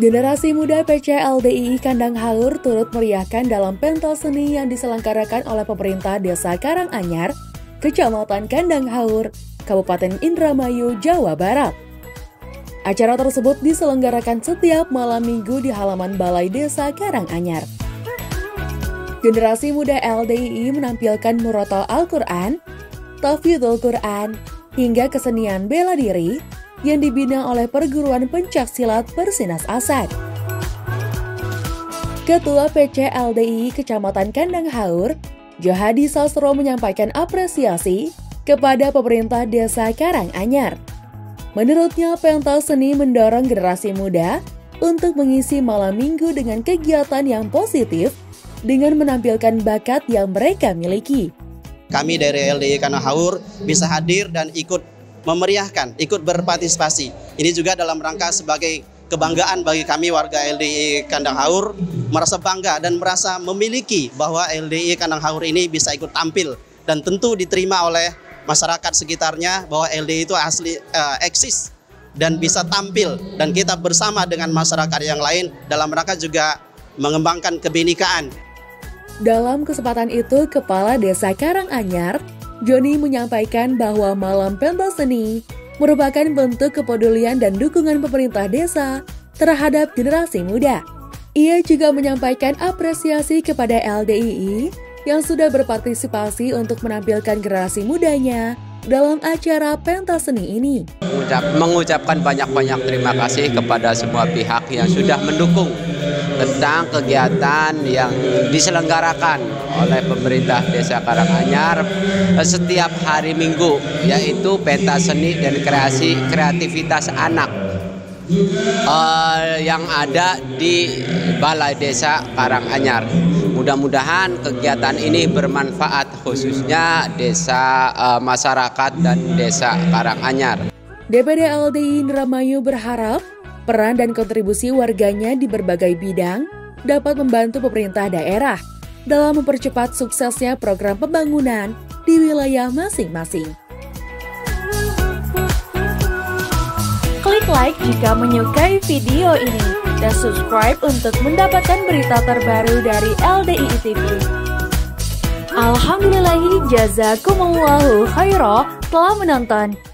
Generasi muda PCLDII Kandang Haur turut meriahkan dalam pentas seni yang diselenggarakan oleh pemerintah Desa Karanganyar, Kecamatan Kandang Haur, Kabupaten Indramayu, Jawa Barat. Acara tersebut diselenggarakan setiap malam minggu di halaman Balai Desa Karanganyar. Generasi muda LDII menampilkan murotal Al-Quran, Tafidhul Quran, hingga kesenian bela diri yang dibina oleh Perguruan Pencaksilat Persinas Asad. Ketua PCLDII Kecamatan Kandang Haur, Johadi Sastro menyampaikan apresiasi kepada pemerintah Desa Karanganyar. Menurutnya, pentas seni mendorong generasi muda untuk mengisi malam minggu dengan kegiatan yang positif dengan menampilkan bakat yang mereka miliki. Kami dari LDII Kandang Haur bisa hadir dan ikut memeriahkan, ikut berpartisipasi. Ini juga dalam rangka sebagai kebanggaan bagi kami warga LDII Kandang Haur, merasa bangga dan merasa memiliki bahwa LDII Kandang Haur ini bisa ikut tampil dan tentu diterima oleh masyarakat sekitarnya bahwa LDII itu asli eksis dan bisa tampil, dan kita bersama dengan masyarakat yang lain dalam rangka juga mengembangkan kebinekaan. Dalam kesempatan itu, Kepala Desa Karanganyar, Joni, menyampaikan bahwa malam pentas seni merupakan bentuk kepedulian dan dukungan pemerintah desa terhadap generasi muda. Ia juga menyampaikan apresiasi kepada LDII yang sudah berpartisipasi untuk menampilkan generasi mudanya dalam acara pentas seni ini. Mengucapkan banyak-banyak terima kasih kepada semua pihak yang sudah mendukung tentang kegiatan yang diselenggarakan oleh pemerintah Desa Karanganyar setiap hari Minggu, yaitu pentas seni dan kreativitas anak yang ada di Balai Desa Karanganyar. Mudah-mudahan kegiatan ini bermanfaat khususnya desa, masyarakat dan Desa Karanganyar. DPD LDII Indramayu berharap peran dan kontribusi warganya di berbagai bidang dapat membantu pemerintah daerah dalam mempercepat suksesnya program pembangunan di wilayah masing-masing. Klik like jika menyukai video ini dan subscribe untuk mendapatkan berita terbaru dari LDII TV. Alhamdulillahi jazakumullahu khairah telah menonton.